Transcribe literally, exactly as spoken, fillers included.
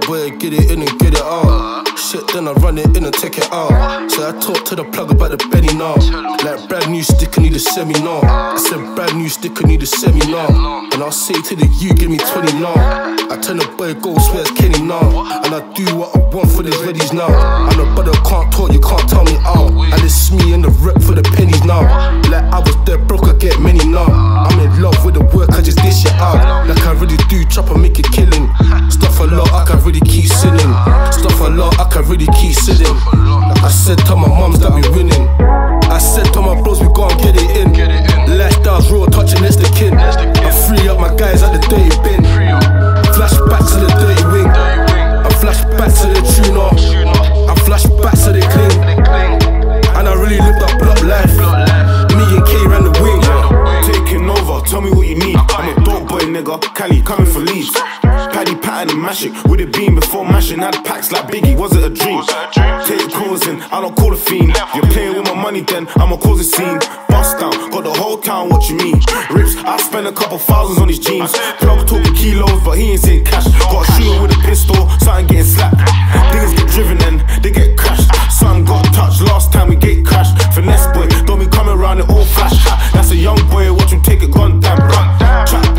boy, get it in and get it out. Shit, then I run it in and take it out. So I talk to the plug about the Benny now. Like brand new sticker, need a semi now. I said brand new sticker, need a semi now. And I'll say to the you, give me twenty now. I turn the boy gold, swears Kenny now. And I do what I want for these readies now. And the brother can't talk, you can't tell me out. And it's me and the rep for the pennies now. Like I was dead broke, I get many now. I'm in love with the work, I just dish it out. Like I really do chop and make a killing. Stuff a lot, I can really keep sinning. Stuff a lot, I can really keep sitting. I said to my mums that we winning. I said to my bros we gon' get it in. Lifestyle's real, touching it's the kid. I free up my guys at the dirty bin. Flashback to the dirty wing. I flash back to the tuner. I flash back to the cling. And I really lived that block life. Me and K ran the wing. Taking over, tell me what you need. I'm a dope boy nigga, Cali coming for Leeds. Paddy Patton and mash it, with it being before mashing. Had packs like Biggie, was it a dream? Take calls in, I don't call a fiend. You're playing with my money then, I'ma cause a scene. Bust down, got the whole town, what you mean? Rips, I spent a couple thousands on these jeans. Plug talking kilos, but he ain't saying cash. Got a shooter with a pistol, something getting slapped. Niggas get driven and they get crashed. Something got touched, last time we get crashed. Finesse boy, don't be coming around in all flash. That's a young boy, watch him take it, gone damn. Trap